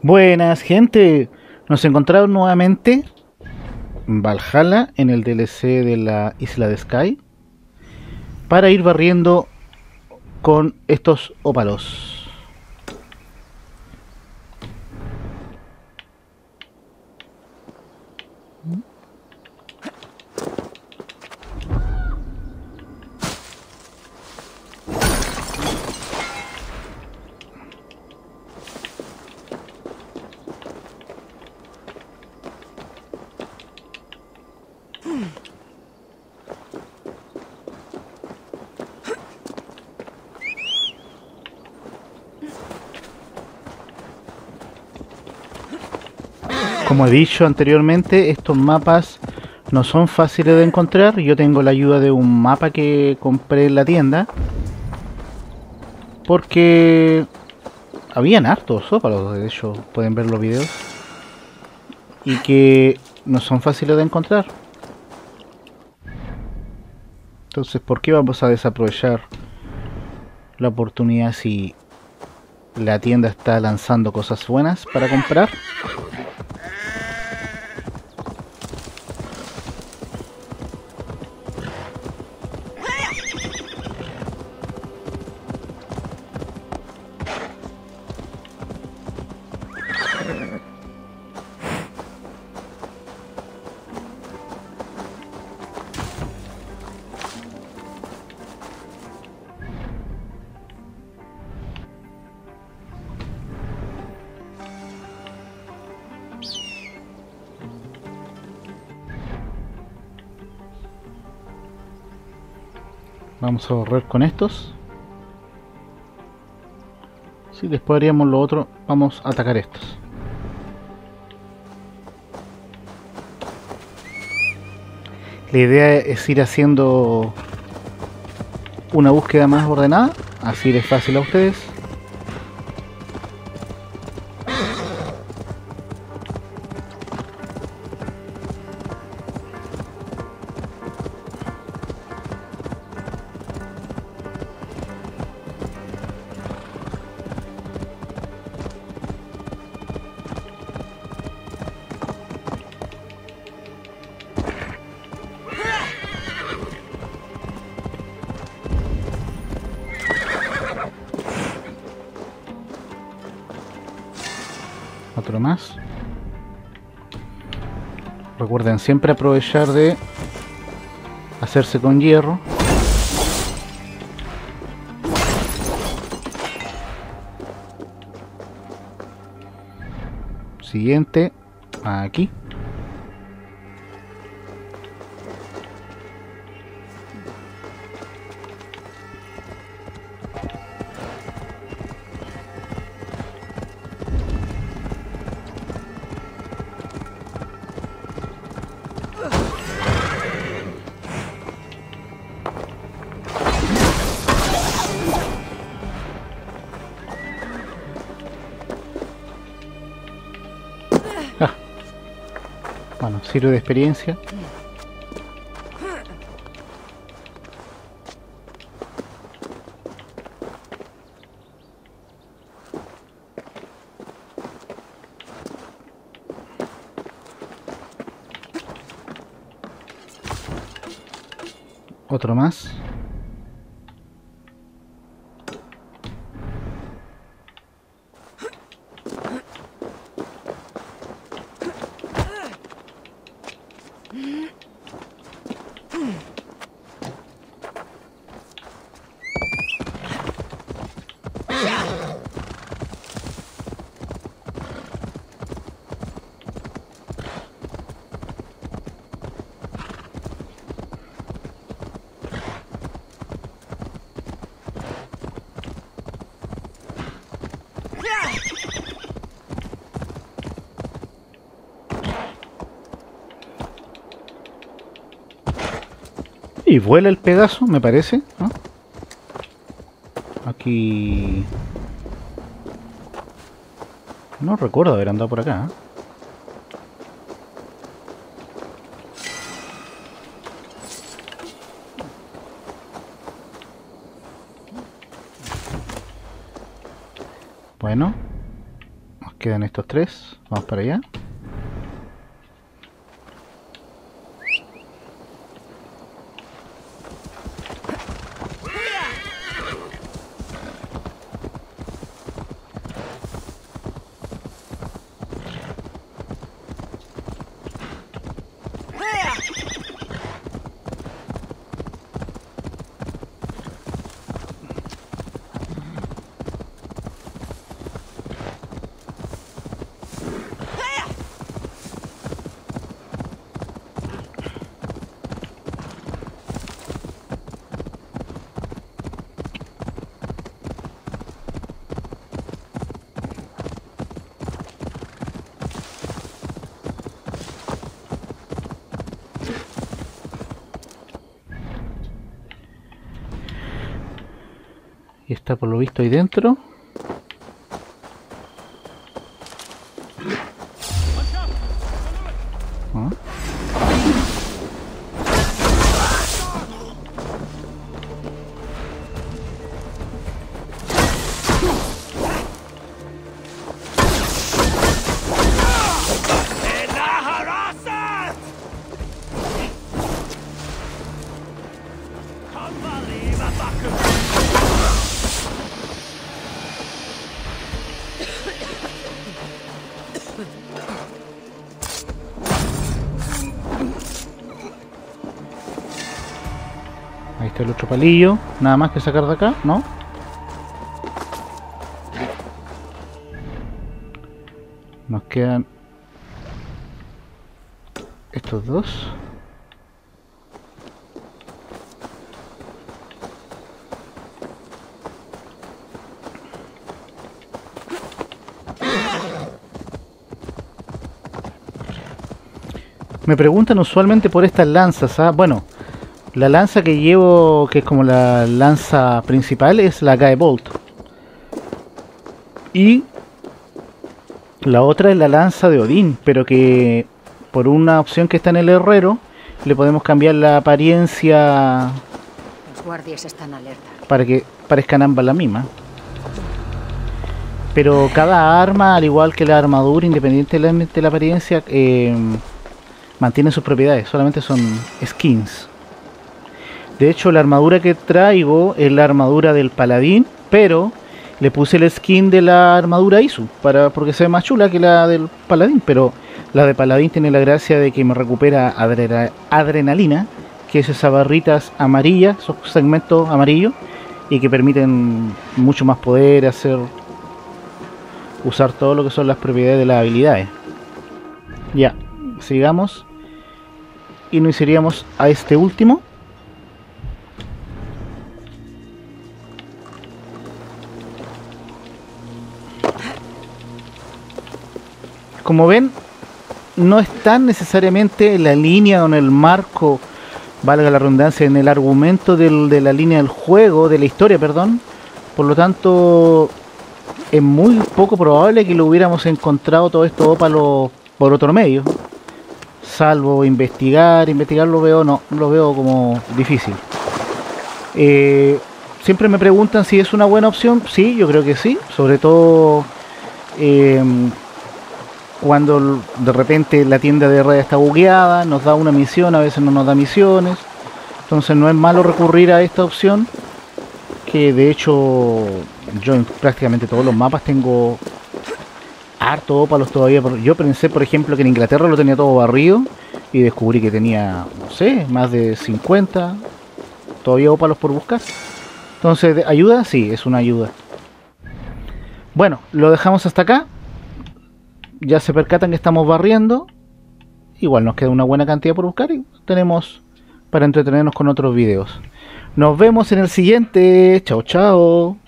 Buenas, gente. Nos encontramos nuevamente en Valhalla en el DLC de la Isla de Sky para ir barriendo con estos ópalos. Como he dicho anteriormente, estos mapas no son fáciles de encontrar. Yo tengo la ayuda de un mapa que compré en la tienda porque habían hartos ópalos, de hecho pueden ver los videos, y que no son fáciles de encontrar. Entonces, ¿por qué vamos a desaprovechar la oportunidad si la tienda está lanzando cosas buenas para comprar? Vamos a borrar con estos. Si después haríamos lo otro, vamos a atacar estos. La idea es ir haciendo una búsqueda más ordenada, así les fácil a ustedes. Otro más. Recuerden siempre aprovechar de hacerse con hierro. Siguiente, aquí. Ah, bueno, sirve de experiencia. Otro más. Y vuela el Pegaso, me parece, ¿no? Aquí... no recuerdo haber andado por acá, ¿eh? Bueno, quedan estos 3. Vamos para allá. Y está por lo visto ahí dentro. ¿Ah? Ahí está el otro palillo. Nada más que sacar de acá, ¿no? Nos quedan estos 2. Me preguntan usualmente por estas lanzas, ¿ah? Bueno, la lanza que llevo, que es como la lanza principal, es la Gaebolt. Y la otra es la lanza de Odín, pero que por una opción que está en el herrero, le podemos cambiar la apariencia. Los guardias están alerta Para que parezcan ambas la misma. Pero cada arma, al igual que la armadura, independientemente de la apariencia, mantiene sus propiedades, solamente son skins. De hecho, la armadura que traigo es la armadura del paladín, pero le puse el skin de la armadura Isu, porque se ve más chula que la del paladín, pero la de paladín tiene la gracia de que me recupera adrenalina, que es esas barritas amarillas, esos segmentos amarillos, y que permiten mucho más poder usar todo lo que son las propiedades de las habilidades. Ya, sigamos. Y nos iríamos a este último. Como ven, no están necesariamente en la línea o en el marco, valga la redundancia, en el argumento de la línea del juego, de la historia, perdón. Por lo tanto, es muy poco probable que lo hubiéramos encontrado todo esto ópalo por otro medio. Salvo investigar lo veo como difícil. Siempre me preguntan si es una buena opción. Sí, yo creo que sí. Sobre todo cuando de repente la tienda de red está bugueada, nos da una misión, a veces no nos da misiones. Entonces no es malo recurrir a esta opción, que de hecho yo en prácticamente todos los mapas tengo harto ópalos todavía. Yo pensé, por ejemplo, que en Inglaterra lo tenía todo barrido y descubrí que tenía, no sé, más de 50 todavía ópalos por buscar. Entonces, ¿ayuda? Sí, es una ayuda. Bueno, lo dejamos hasta acá. Ya se percatan que estamos barriendo. Igual nos queda una buena cantidad por buscar y tenemos para entretenernos con otros videos. Nos vemos en el siguiente. Chao, chao.